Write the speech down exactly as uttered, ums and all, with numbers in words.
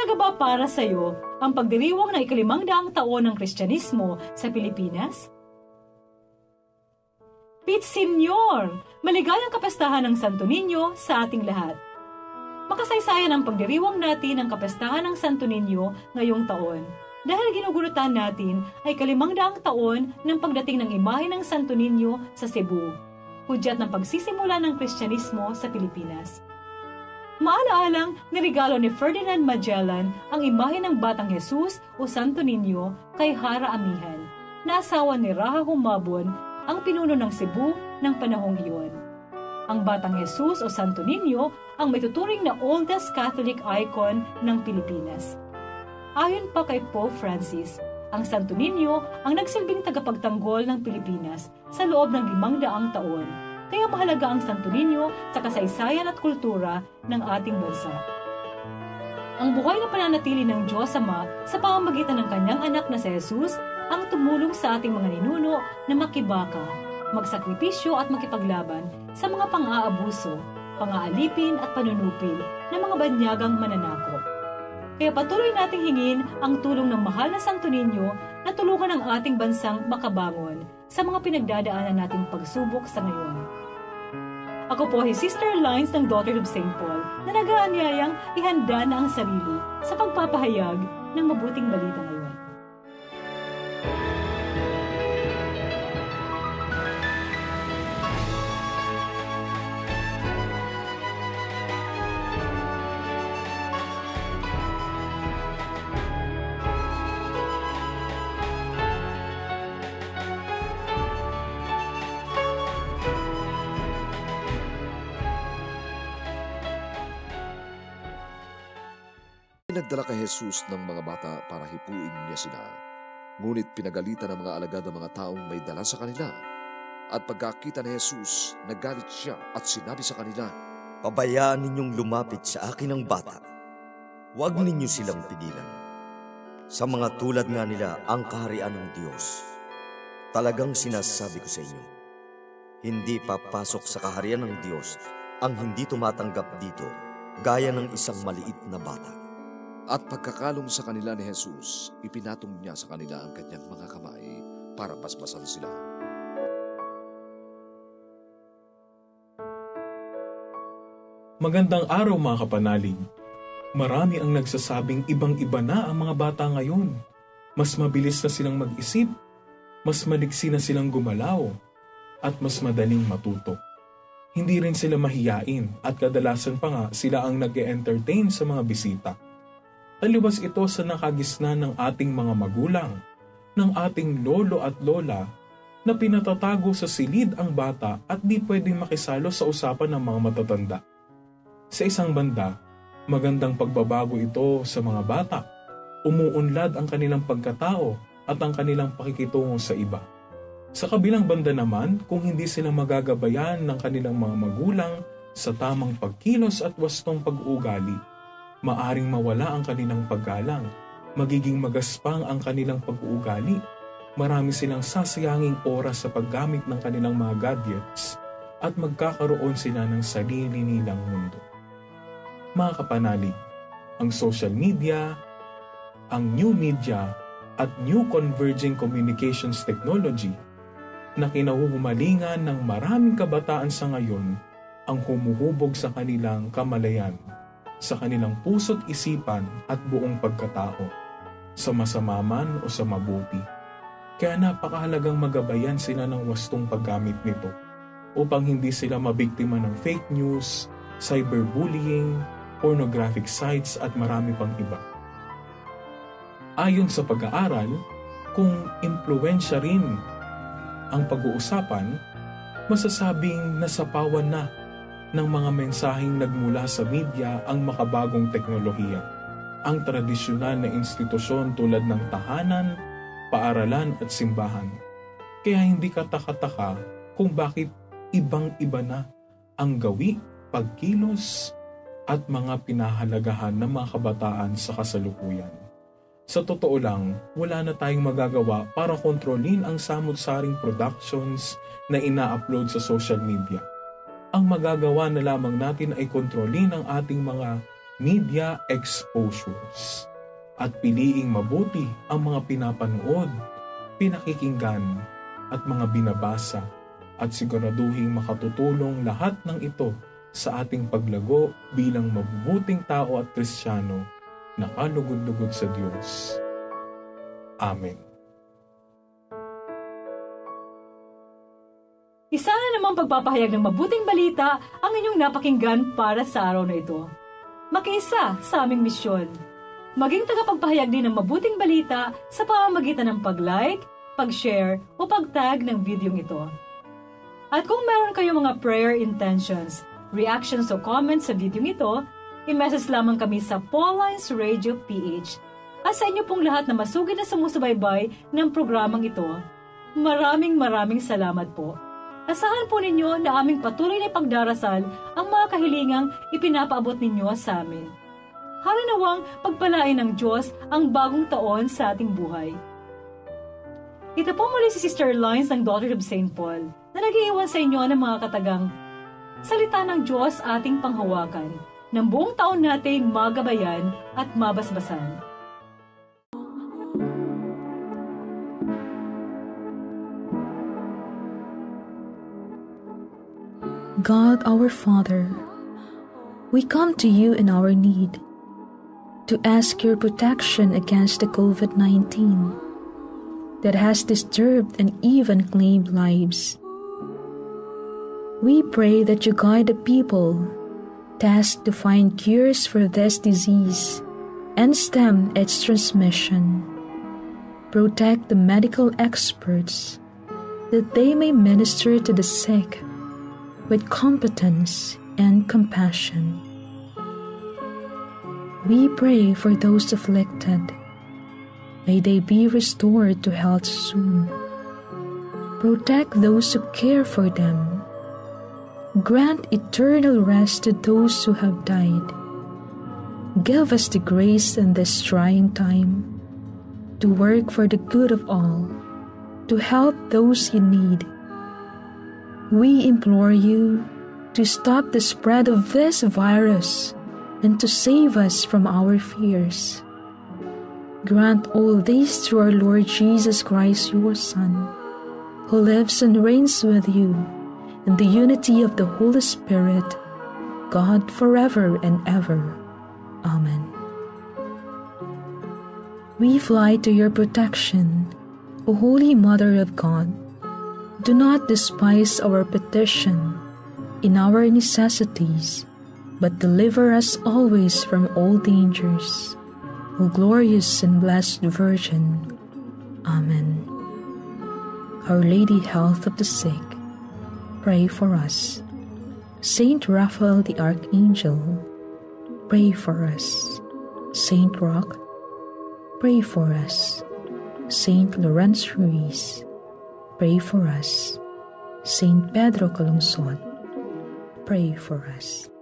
Mahalaga ba para sa iyo ang pagdiriwang ng ikalimang daang taon ng Kristyanismo sa Pilipinas? Pete Senior, maligayang kapistahan ng Santo Niño sa ating lahat. Makasaysayan ang pagdiriwang natin ng kapistahan ng Santo Niño ngayong taon. Dahil ginugurutan natin ay kalimang daang taon ng pagdating ng imahe ng Santo Niño sa Cebu, hudyat ng pagsisimula ng Kristyanismo sa Pilipinas. Maala-alang nirigalo ni Ferdinand Magellan ang imahe ng Batang Jesus o Santo Niño kay Hara Amihan, na asawa ni Raha Humabon, ang pinuno ng Cebu ng panahong iyon. Ang Batang Jesus o Santo Niño ang may tuturing na oldest Catholic icon ng Pilipinas. Ayon pa kay Pope Francis, ang Santo Niño ang nagsilbing tagapagtanggol ng Pilipinas sa loob ng limang daang taon. Kaya mahalaga ang Santo Niño sa kasaysayan at kultura ng ating bansa. Ang buhay na pananatili ng Diyos Ama sa pamamagitan ng kanyang anak na si Jesus ang tumulong sa ating mga ninuno na makibaka, magsakripisyo at makipaglaban sa mga pang-aabuso, pang-aalipin at panunupil ng mga banyagang mananakop. Kaya patuloy nating hingin ang tulong ng mahal na Santo Niño na tulungan ang ating bansang makabangon sa mga pinagdadaanan nating pagsubok sa ngayon. Ako po si Sister Lines ng Daughters of Saint Paul na nag-aanyayang ihanda na ang sarili sa pagpapahayag ng mabuting balita ngayon. Nagdala kay Jesus ng mga bata para hipuin niya sila. Ngunit pinagalitan ng mga alagad ng mga taong may dala sa kanila. At pagkakita ni Jesus, nagalit siya at sinabi sa kanila, "Pabayaan ninyong lumapit sa akin ang bata. Huwag ninyo silang pigilan. Sa mga tulad nga nila ang kaharian ng Diyos. Talagang sinasabi ko sa inyo, hindi papasok sa kaharian ng Diyos ang hindi tumatanggap dito gaya ng isang maliit na bata." At pagkakalong sa kanila ni Jesus, ipinatong niya sa kanila ang kanyang mga kamay para basbasan sila. Magandang araw mga kapanalig. Marami ang nagsasabing ibang-iba na ang mga bata ngayon. Mas mabilis na silang mag-isip, mas maliksi na silang gumalaw, at mas madaling matuto. Hindi rin sila mahiyain at kadalasan pa nga sila ang nag-e-entertain sa mga bisita. Taliwas ito sa nakagisna ng ating mga magulang, ng ating lolo at lola na pinatatago sa silid ang bata at di pwedeng makisalo sa usapan ng mga matatanda. Sa isang banda, magandang pagbabago ito sa mga bata. Umuunlad ang kanilang pagkatao at ang kanilang pakikitungo sa iba. Sa kabilang banda naman, kung hindi sila magagabayan ng kanilang mga magulang sa tamang pagkilos at wastong pag-uugali, maaring mawala ang kanilang paggalang, magiging magaspang ang kanilang pag-uugali, marami silang sasayanging oras sa paggamit ng kanilang mga gadgets at magkakaroon sila ng sarili nilang mundo. Mga kapanalig, ang social media, ang new media at new converging communications technology na kinahuhumalingan ng maraming kabataan sa ngayon ang humuhubog sa kanilang kamalayan, sa kanilang puso't isipan at buong pagkatao, sa masama man o sa mabuti. Kaya napakahalagang magabayan sila ng wastong paggamit nito upang hindi sila mabiktima ng fake news, cyberbullying, pornographic sites at marami pang iba. Ayon sa pag-aaral, kung impluwensya rin ang pag-uusapan, masasabing nasapawan na ng mga mensaheng nagmula sa media ang makabagong teknolohiya. Ang tradisyonal na institusyon tulad ng tahanan, paaralan at simbahan. Kaya hindi kataka-taka kung bakit ibang-iba na ang gawi, pagkilos at mga pinahalagahan ng mga kabataan sa kasalukuyan. Sa totoo lang, wala na tayong magagawa para kontrolin ang samut-saring productions na ina-upload sa social media. Ang magagawa na lamang natin ay kontrolin ang ating mga media exposures at piliing mabuti ang mga pinapanood, pinakikinggan at mga binabasa at siguraduhing makatutulong lahat ng ito sa ating paglago bilang mabubuting tao at Kristiyano na kalugod-lugod sa Diyos. Amen. Isa na namang pagpapahayag ng mabuting balita ang inyong napakinggan para sa araw na ito. Makiisa sa aming misyon. Maging tagapagpahayag din ng mabuting balita sa pamamagitan ng pag-like, pag-share o pag-tag ng videong ito. At kung meron kayong mga prayer intentions, reactions o comments sa videong ito, i-message lamang kami sa Paulines Radio P H. At sa inyo pong lahat na masugid na sumusubaybay ng programang ito, maraming maraming salamat po. Asahan po ninyo na aming patuloy na pagdarasal ang mga kahilingang ipinapaabot ninyo sa amin. Harinawang pagpalain ng Diyos ang bagong taon sa ating buhay. Ito po muli si Sister Lines ng Daughters of Saint Paul na nag-iiwan sa inyo ng mga katagang salita ng Diyos ating panghawakan ng buong taon nating magabayan at mabasbasan. God our Father, we come to you in our need to ask your protection against the covid nineteen that has disturbed and even claimed lives. We pray that you guide the people tasked to find cures for this disease and stem its transmission. Protect the medical experts that they may minister to the sick with competence and compassion. We pray for those afflicted. May they be restored to health soon. Protect those who care for them. Grant eternal rest to those who have died. Give us the grace in this trying time to work for the good of all, to help those in need. We implore you to stop the spread of this virus and to save us from our fears. Grant all this through our Lord Jesus Christ, your Son, who lives and reigns with you in the unity of the Holy Spirit, God forever and ever. Amen. We fly to your protection, O Holy Mother of God. Do not despise our petition in our necessities, but deliver us always from all dangers. O glorious and blessed Virgin. Amen. Our Lady, Health of the Sick, pray for us. Saint Raphael the Archangel, pray for us. Saint Roch, pray for us. Saint Lawrence Ruiz, pray for us. Saint Pedro Calungsod, pray for us.